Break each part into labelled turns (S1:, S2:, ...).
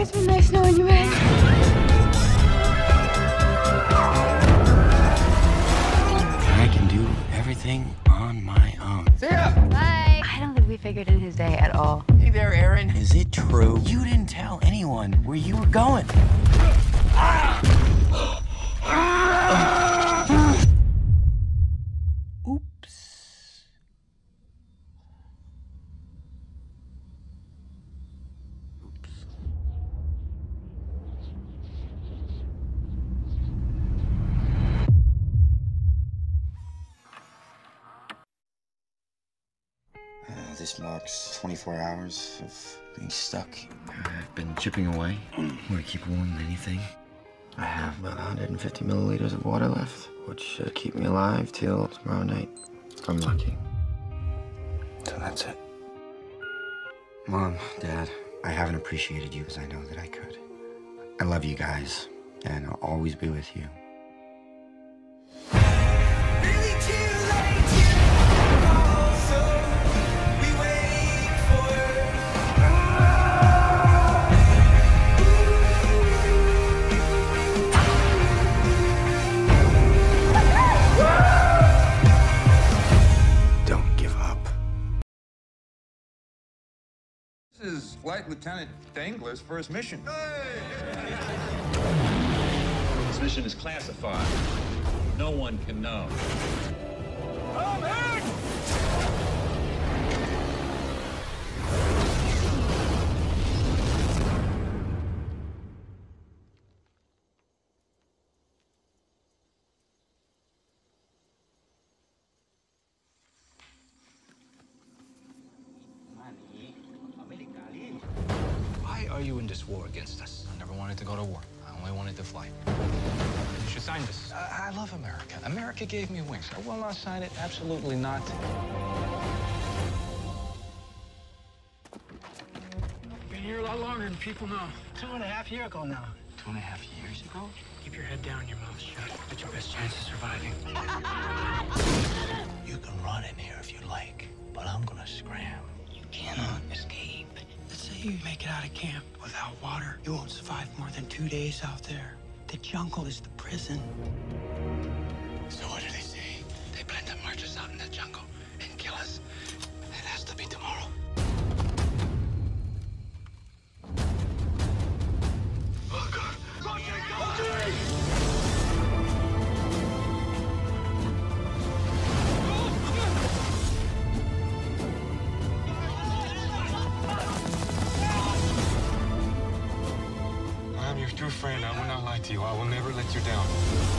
S1: It's been nice knowing you, man.
S2: I can do everything on my own.
S3: See ya!
S1: Bye. I don't think we figured in his day at all.
S2: Hey there, Aaron. Is it true you didn't tell anyone where you were going? Oops. This marks 24 hours of being stuck. I've been chipping away. Want to keep warm than anything? I have about 150 milliliters of water left, which should keep me alive till tomorrow night, if I'm lucky. So that's it. Mom, Dad, I haven't appreciated you as I know that I could. I love you guys, and I'll always be with you. Don't give up.
S3: This is Flight Lieutenant Dangler's first mission.
S4: This mission is classified. No one can know.
S5: Why are you in this war against us? I never wanted to go to war. I only wanted to fly. You should sign this. I love America. America gave me wings. I will not sign it. Absolutely not.
S6: Been here a lot longer than people know.
S7: 2.5 years ago now.
S6: 2.5 years ago? Keep your head down, your mouth shut. That's your best chance of surviving.
S7: You can run in here if you like, but I'm gonna scram.
S6: You cannot escape. Let's say you make it out of camp without water. You won't survive more than 2 days out there. The jungle is the prison. So what do they say? They plan to march us out in the jungle and kill us. It has to be tomorrow. Oh, God. I'm your true friend. I will not lie to you. I will never let you down.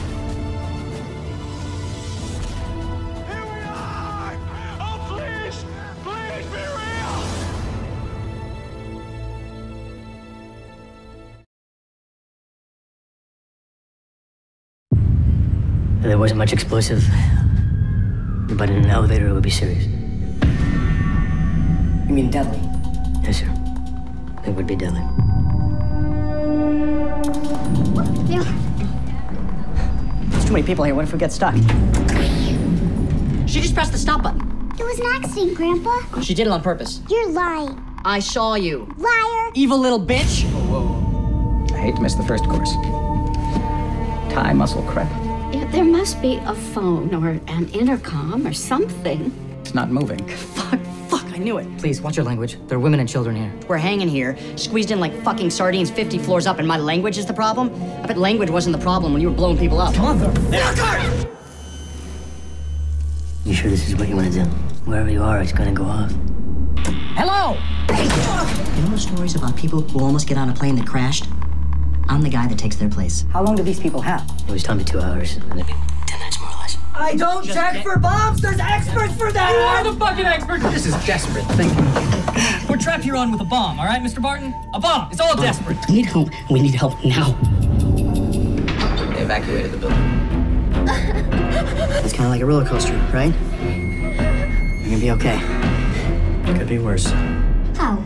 S6: Here we are! Oh, please! Please be real!
S8: There wasn't much explosive, but in an elevator it would be serious.
S7: You mean deadly?
S8: Yes, sir. It would be deadly.
S7: There's too many people here. What if we get stuck? She just pressed the stop button.
S9: It was an accident, Grandpa.
S7: She did it on purpose.
S9: You're lying.
S7: I saw you.
S9: Liar.
S7: Evil little bitch.
S10: I hate to miss the first course. Thai muscle crap.
S11: Yeah, there must be a phone or an intercom or something.
S10: It's not moving.
S7: Fuck, I knew it.
S8: Please, watch your language. There are women and children here.
S7: We're hanging here, squeezed in like fucking sardines 50 floors up, and my language is the problem? I bet language wasn't the problem when you were blowing people up.
S10: Mother!
S8: You sure this is what you want to do? Wherever you are, it's gonna go off.
S7: Hello! You know the stories about people who almost get on a plane that crashed? I'm the guy that takes their place.
S10: How long do these people have?
S8: It was time to 2 hours. 10 minutes more or less.
S10: I don't check for bombs! There's experts for that!
S7: You are the fucking expert!
S10: This is desperate thinking.
S7: We're trapped here on with a bomb, all right, Mr. Barton? A bomb. It's all desperate.
S11: We need help. We need help now.
S10: They evacuated the building.
S8: It's kind of like a roller coaster, right? You're gonna be okay. Could be worse.
S9: How?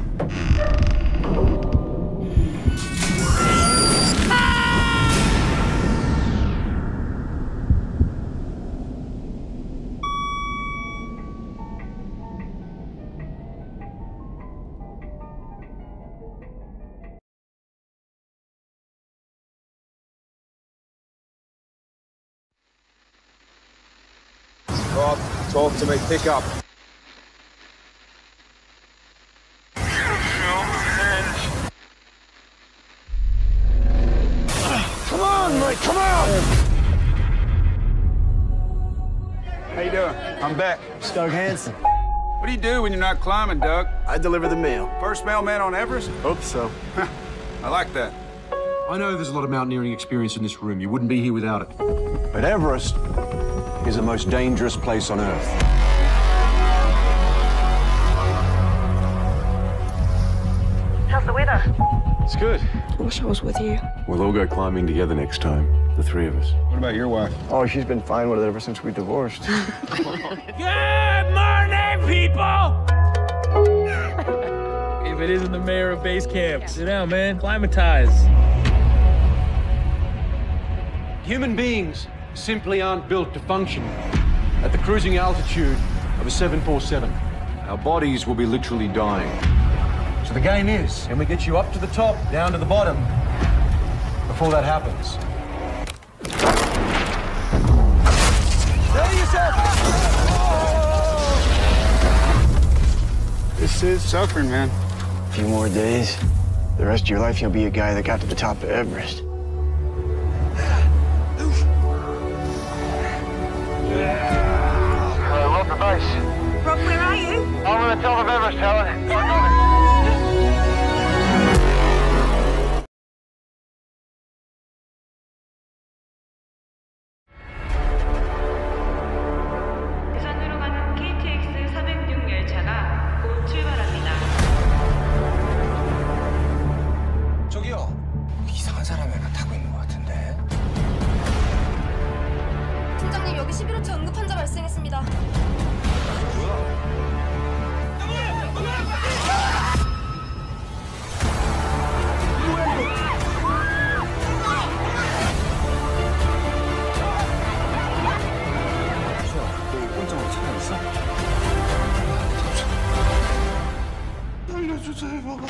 S12: Bob, talk to me. Pick up.
S13: Come on, Mike, come on!
S12: How you doing? I'm back.
S13: It's Doug Hansen.
S12: What do you do when you're not climbing, Doug?
S13: I deliver the mail.
S12: First mailman on Everest?
S13: Hope so.
S12: I like that.
S14: I know there's a lot of mountaineering experience in this room. You wouldn't be here without it.
S15: But Everest is the most dangerous place on Earth.
S16: How's the weather?
S15: It's good.
S16: I wish I was with you.
S15: We'll all go climbing together next time, the three of us.
S12: What about your wife?
S13: Oh, she's been fine with it ever since we divorced.
S17: Good morning, people! If it isn't the mayor of base camp, sit down, man. Climatize.
S14: Human beings simply aren't built to function at the cruising altitude of a 747.
S15: Our bodies will be literally dying.
S14: So the game is, can we get you up to the top, down to the bottom, before that happens?
S13: Steady yourself!
S12: This is suffering, man.
S13: A few more days. The rest of your life, you'll be a guy that got to the top of Everest.
S16: Rob the base. Rob, where are you?
S13: I'm on the top of Everest, Helen.
S16: 부산으로 가는 KTX 406 열차가 곧 출발합니다.
S2: 저기요. 이상한 사람이 하나 타고 있는 것 같은데.
S18: 팀장님, 여기 11호차 응급 환자 발생했습니다.
S13: 알려주세요, 봐봐.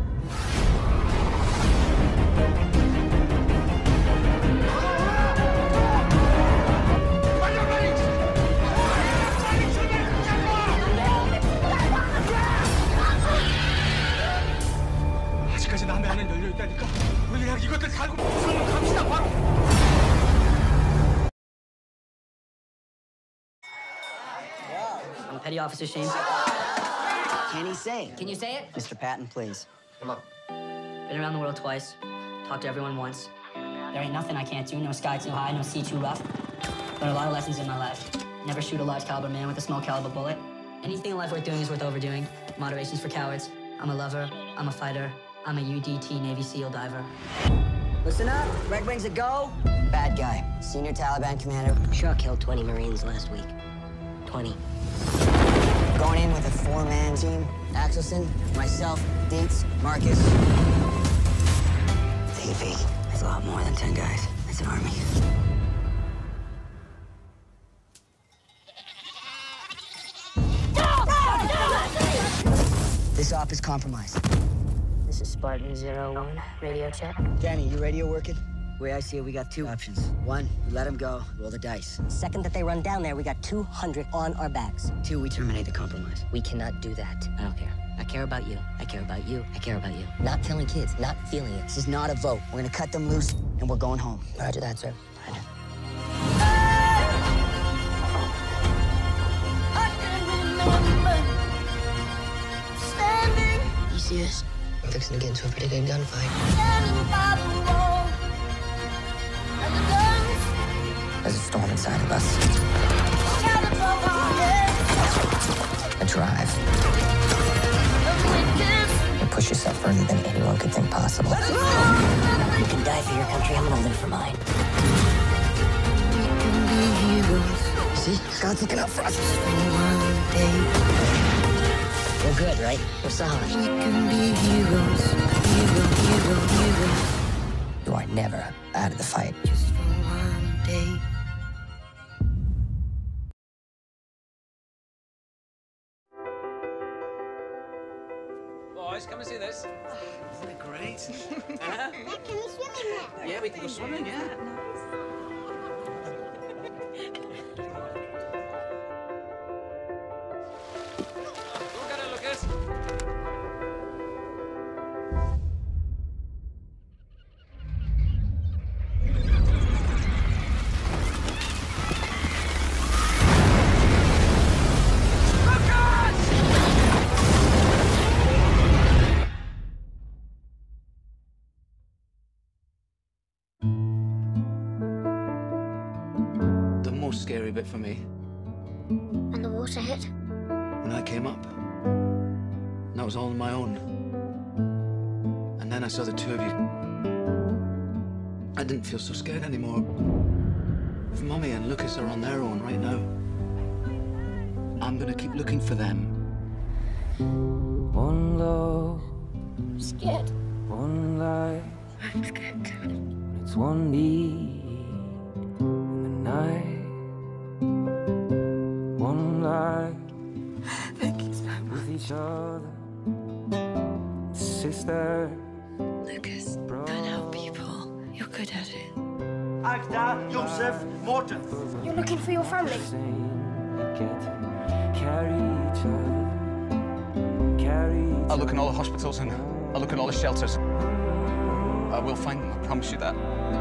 S17: 아직까지 남의 안은 열려있다니까. 우리 그냥 이것들 살고 부산으로 갑시다, 바로.
S8: I'm Petty Officer Shane. Can he say it? Can you say it? Mr. Patton, please.
S2: Come on.
S8: Been around the world twice. Talked to everyone once. There ain't nothing I can't do. No sky too high, no sea too rough. Learned a lot of lessons in my life. Never shoot a large caliber man with a small caliber bullet. Anything in life worth doing is worth overdoing. Moderation's for cowards. I'm a lover. I'm a fighter. I'm a UDT Navy SEAL diver. Listen up. Red Wings a go. Bad guy. Senior Taliban commander. Sure killed 20 Marines last week. 20. Going in with a four-man team. Axelson, myself, Dietz, Marcus. TV. That's a lot more than 10 guys. That's an army. This op is compromised.
S19: This is Spartan 01, radio check.
S8: Danny, your radio working? The way I see it, we got two options. One, we let them go, roll the dice.
S19: Second that they run down there, we got 200 on our backs.
S8: Two, we terminate the compromise.
S19: We cannot do that.
S8: I don't care. I care about you. I care about you. I care about you.
S19: Not killing kids, not feeling it.
S8: This is not a vote. We're gonna cut them loose, and we're going home.
S19: Roger that, sir.
S8: Roger.
S19: You see this? We're fixing to get into a pretty good gunfight. There's a storm inside of us. A drive. You push yourself further than anyone could think possible.
S8: You can die for your country. I'm gonna live for mine. See? God's looking out for us. We're good, right? We're solid. We can be heroes.
S19: You are never out of the fight.
S8: Just for one day.
S17: Boys, come and see this.
S6: Isn't it great?
S9: Can we swim in there?
S6: Yeah, we can go swimming, yeah.
S5: most scary bit for me.
S9: And the water hit?
S5: When I came up. And that was all on my own. And then I saw the two of you. I didn't feel so scared anymore. If Mommy and Lucas are on their own right now, I'm gonna keep looking for them.
S20: One love.
S9: I'm scared.
S20: One life.
S9: I'm scared too.
S20: It's one need in the night. One life.
S9: Thank you so much.
S20: With each other. Sister.
S1: Lucas, don't help people. You're good at it.
S6: Agda, Joseph, Morton.
S9: You're looking for your family?
S20: Carry each other. Carry each
S5: I'll look in all the hospitals and I'll look in all the shelters. I will find them, I promise you that.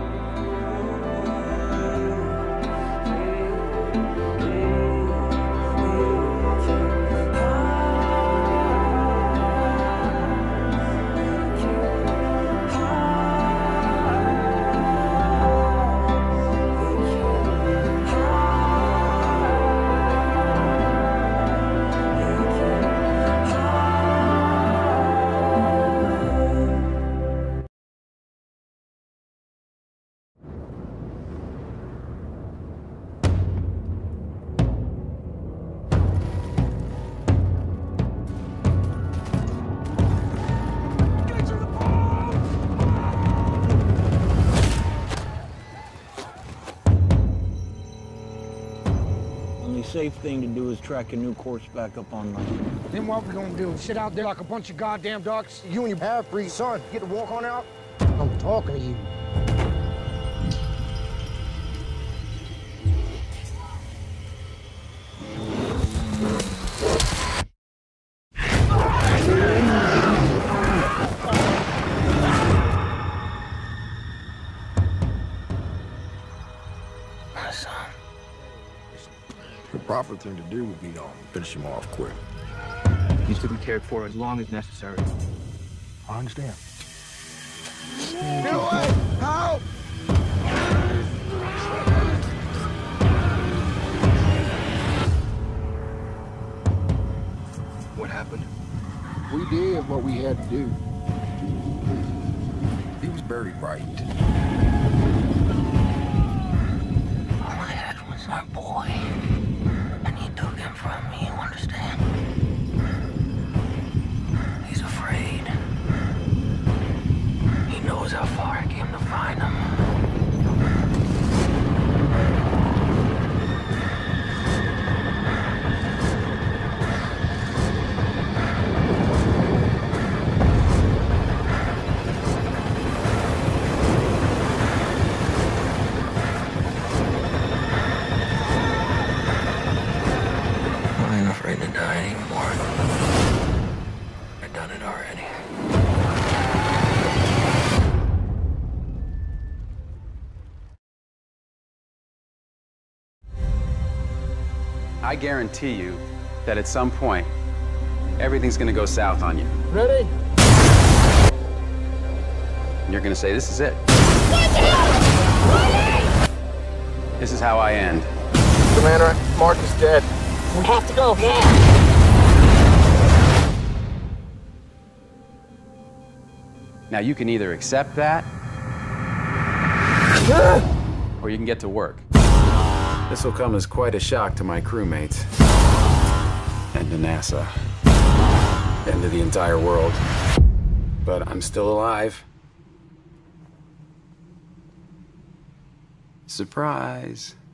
S6: Safe thing to do is track a new course back up online.
S17: Then what we gonna do? Sit out there like a bunch of goddamn ducks? You and your half-breed son get to walk on out? I'm talking to you.
S9: My son.
S21: The proper thing to do would be to finish him off quick.
S22: He's to be cared for as long as necessary.
S21: I understand.
S17: Help!
S22: What happened?
S21: We did what we had to do. He was buried right.
S19: All I had was our boy. And he took him from me, you understand? He's afraid. He knows how far I came to find him.
S12: I guarantee you that at some point, everything's gonna go south on you.
S17: Ready?
S12: And you're gonna say, this is it. This is how I end.
S17: Commander, Mark is dead.
S9: We have to go now.
S12: Now you can either accept that, or you can get to work. This will come as quite a shock to my crewmates, and to NASA, and to the entire world. But I'm still alive. Surprise.